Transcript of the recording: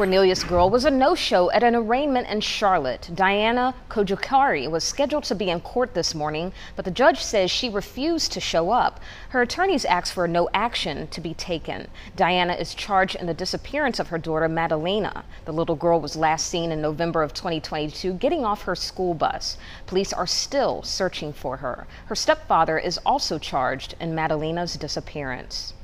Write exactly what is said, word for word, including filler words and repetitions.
Cornelius girl was a no-show at an arraignment in Charlotte. Madalina Cojocari was scheduled to be in court this morning, but the judge says she refused to show up. Her attorneys asked for no action to be taken. Diana is charged in the disappearance of her daughter, Madalina. The little girl was last seen in November of twenty twenty-two getting off her school bus. Police are still searching for her. Her stepfather is also charged in Madalina's disappearance.